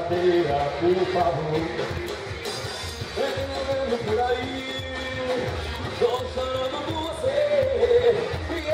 brincadeira, por favor. Vem por aí, tô chorando por você.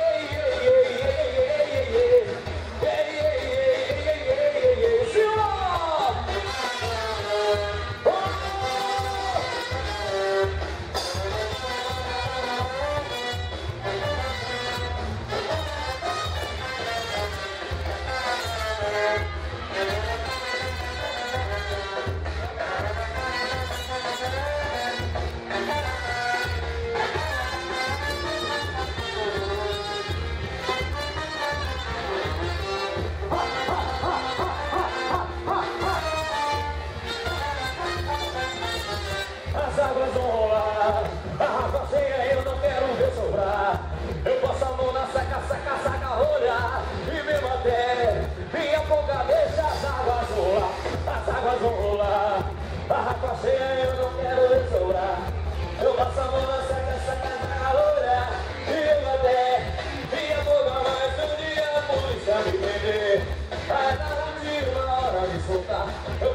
As águas vão rolar, a água cheia eu não quero ver sobrar. Eu passo a mão na saca, saca, saca, rolha e mesmo até minha boca deixa as águas rolar. As águas vão rolar, a água cheia eu não quero ver sobrar. Eu passo a mão na saca, saca, saca, rolha e mesmo até minha boca mais um dia a polícia me prender. Aí na hora de soltar.